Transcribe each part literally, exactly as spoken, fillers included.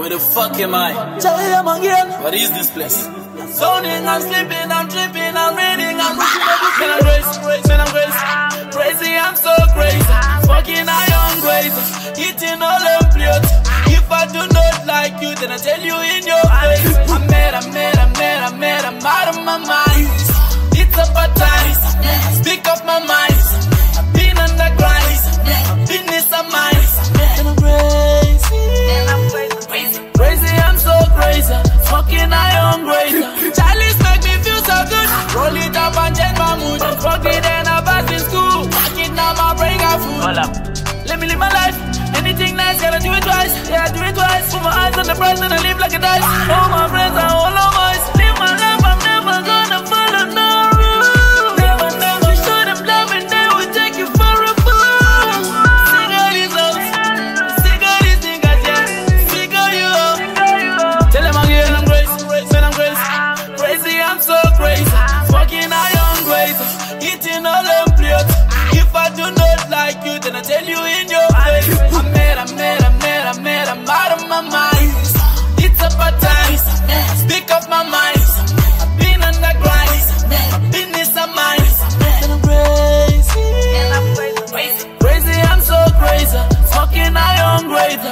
Where the fuck am I? What is this place? Zoning, I'm sleeping, I'm tripping, I'm reading, I'm reading. Man, I'm crazy, man, I'm crazy. Crazy, I'm so crazy. Fucking iron crazy. Eating all the plates. If I do not like you, then I tell you in your face. I'm mad, I'm mad, I'm mad, I'm mad, I'm out of my mind. It's about time. Speak off my mind. I've been on the grind. I've been in some mind. And I'm crazy. And I'm crazy. Crazy, I'm so crazy. Fucking iron crazy. Charlie's make me feel so good. Roll it up and change my mood. Fuck it and I pass in school. Fuck it now, my brain got food. Hold up. Let me live my life. Anything nice, gotta do it twice. Yeah, do it twice. Put my eyes on the prize and I live like a dice. All my friends are all on mice. Live my life, I'm never gonna follow no rules. Never, never show them love and they will take you for a fool. Sick of these hoes. Sick of these niggas, yeah. Sick of you all. Tell them again I'm crazy. Man, I'm crazy. Crazy, I'm so crazy. Fucking iron crazy. Eating all them plates. If I do not like you, then I tell you in your face. I'm mad, I'm mad, I'm mad, I'm mad, I'm out of my mind. It's about time. Speak off my mind. I've been on the grind. I've been in some mind. And I'm crazy. And I'm crazy. Crazy, I'm so crazy. Fucking iron crazy.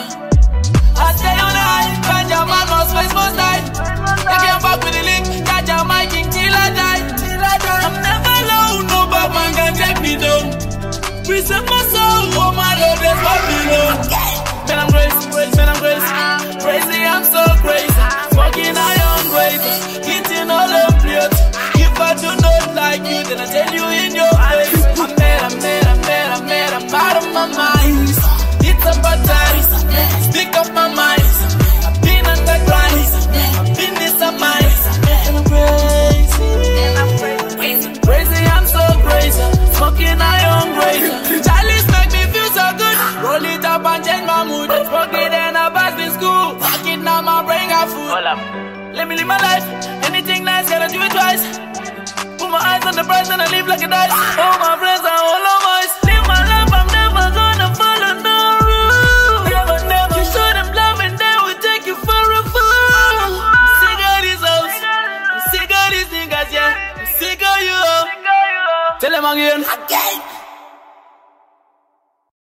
I stay on the high. Ganja man must face must die. They came back with the link. Ganja my king till I die. I'm never alone. No bad man can take me down. Reset my soul, oh my lord, that's what we know. Man, I'm crazy, man, I'm crazy. Crazy, I'm so crazy. Fucking iron crazy. Eating all the plates. If I do not like you, then I tell you in your face. I'm mad, I'm mad, I'm mad, I'm mad, I'm out of my mind. It's about time. Speak off my mind. I've been on the grind. I've been in some mind. And I'm crazy. And I'm crazy. Crazy, I'm so crazy. Fucking iron crazy. Charlie's make me feel so good. Roll it up and change my mood. Fuck it and I pass in school. Fuck it now, my brain got food. Hold up. Let me live my life. Anything nice, gotta do it twice. Put my eyes on the prize and I live like a dice. All my friends